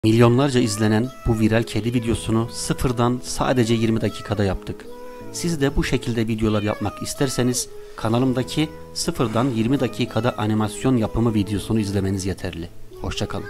Milyonlarca izlenen bu viral kedi videosunu sıfırdan sadece 20 dakikada yaptık. Siz de bu şekilde videolar yapmak isterseniz kanalımdaki sıfırdan 20 dakikada animasyon yapımı videosunu izlemeniz yeterli. Hoşça kalın.